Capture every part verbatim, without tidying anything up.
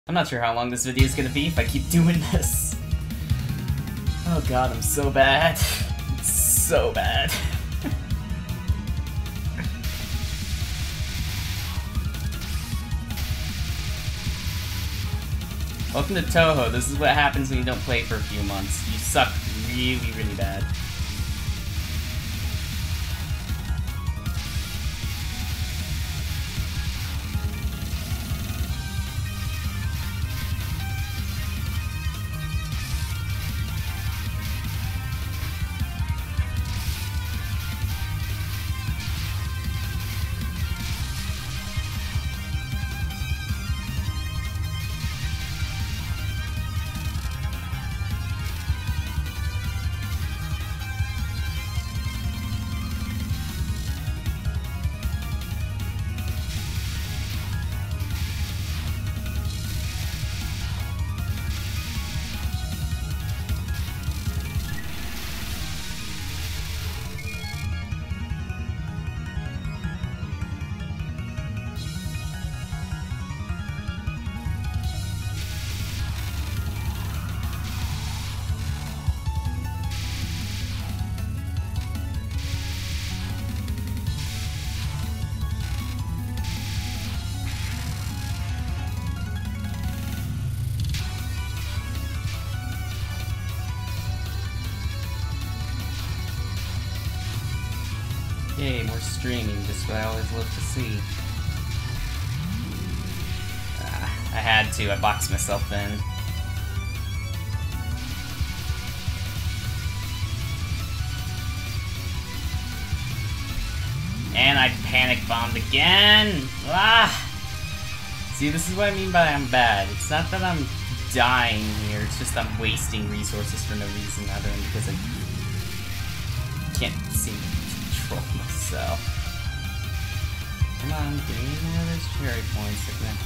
I'm not sure how long this video is gonna be if I keep doing this. Oh god, I'm so bad. So bad. Welcome to Touhou. This is what happens when you don't play for a few months. You suck really, really bad. Yay, more streaming, just what I always love to see. Uh, I had to, I boxed myself in. And I panic bombed again! Ah! See, this is what I mean by I'm bad. It's not that I'm dying here, it's just I'm wasting resources for no reason other than because I can't seem to control myself. Come on, give me more of those cherry points. They're gonna...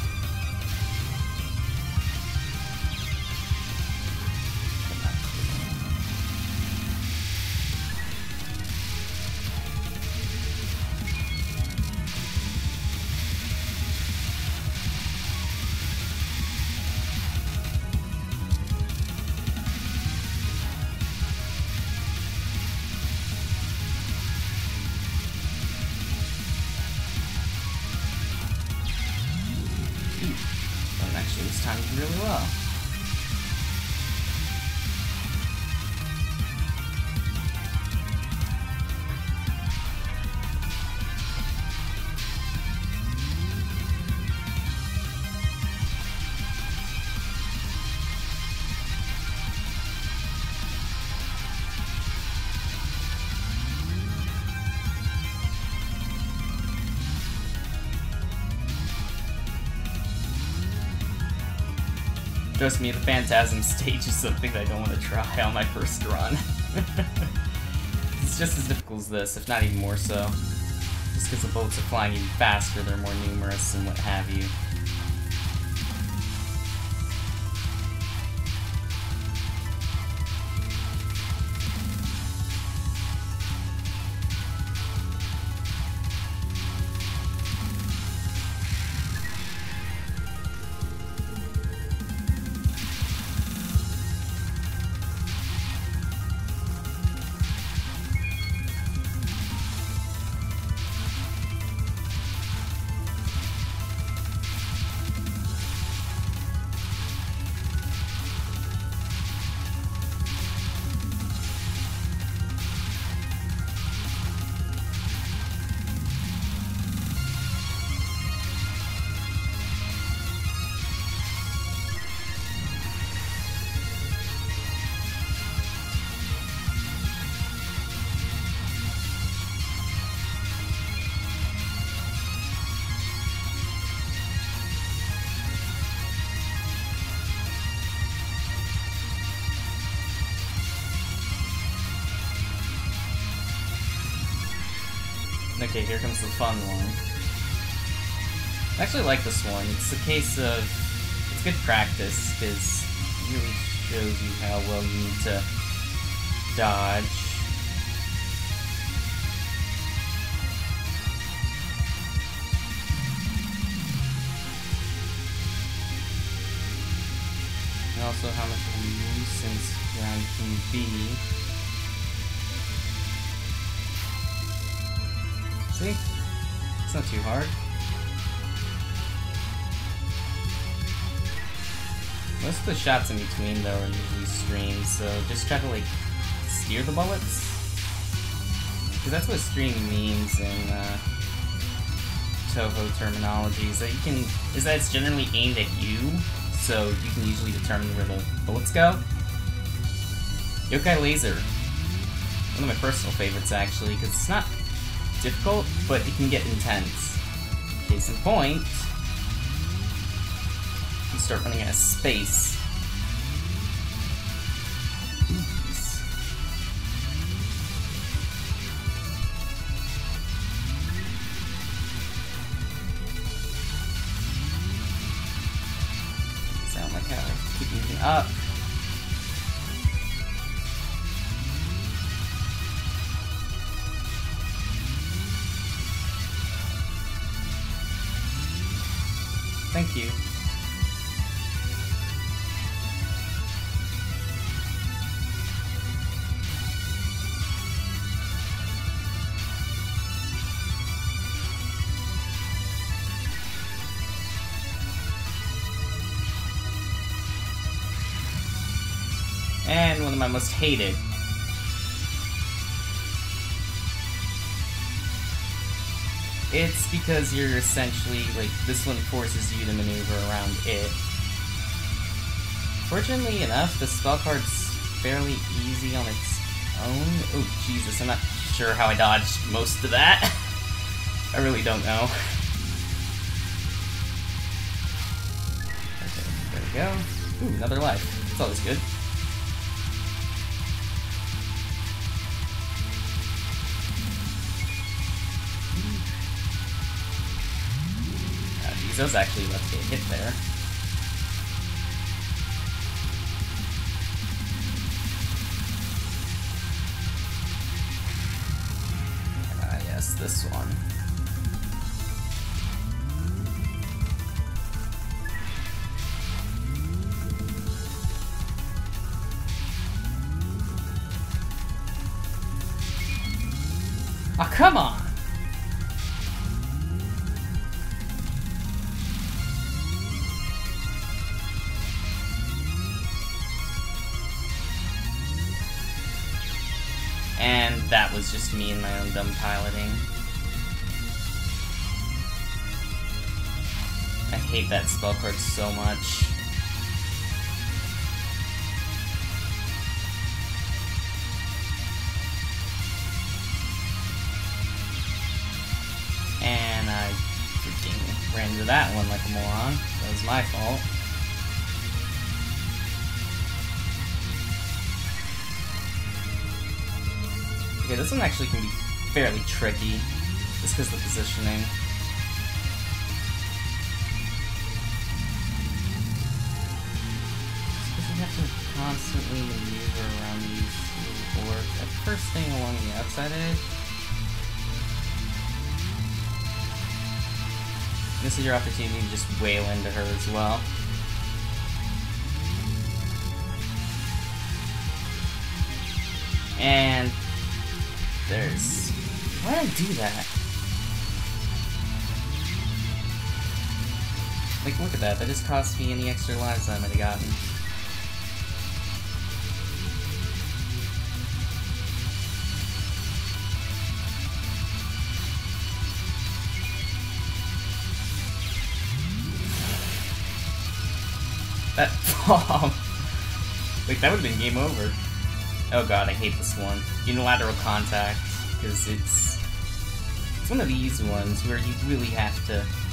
This time really well. Trust me, the Phantasm stage is something that I don't want to try on my first run. It's just as difficult as this, if not even more so. Just because the bullets are flying even faster, they're more numerous and what have you. Okay, here comes the fun one. I actually like this one. It's a case of... It's good practice, because it really shows you how well you need to dodge. And also how much of a nuisance ground can be. See? It's not too hard. Most of the shots in between, though, are usually streams, so just try to, like, steer the bullets. Because that's what streaming means in uh, Touhou terminology, is that you can, is that it's generally aimed at you, so you can usually determine where the bullets go. Yokai Laser. One of my personal favorites, actually, because it's not difficult, but it can get intense. Case in point, you start running out of space. Oops. Sound like how I keep moving up. Thank you. And one of my most hated. It's because you're essentially, like, this one forces you to maneuver around it. Fortunately enough, the spell card's fairly easy on its own. Oh, Jesus, I'm not sure how I dodged most of that. I really don't know. Okay, there we go. Ooh, another life. That's always good. I was actually about to get hit there. Ah, yes, this one. Oh, come on! And that was just me and my own dumb piloting. I hate that spell card so much. And I freaking ran into that one like a moron. That was my fault. Okay, this one actually can be fairly tricky, just because of the positioning. Just because you have to constantly maneuver around these little orbs. At first staying along the outside edge. This is your opportunity to just wail into her as well. And there's... why did I do that? Like, look at that. That just cost me any extra lives I might have gotten. That bomb! Like, that would have been game over. Oh god, I hate this one. Unilateral contact, because it's... it's one of these ones where you really have to